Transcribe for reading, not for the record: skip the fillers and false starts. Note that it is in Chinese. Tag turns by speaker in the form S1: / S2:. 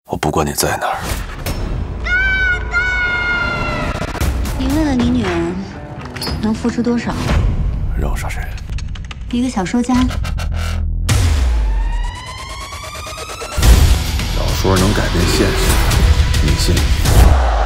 S1: 我不管你在哪儿。
S2: 你为了你女儿能付出多少？
S1: 让我杀谁？
S2: 一个小说家。
S1: 小说能改变现实，你信？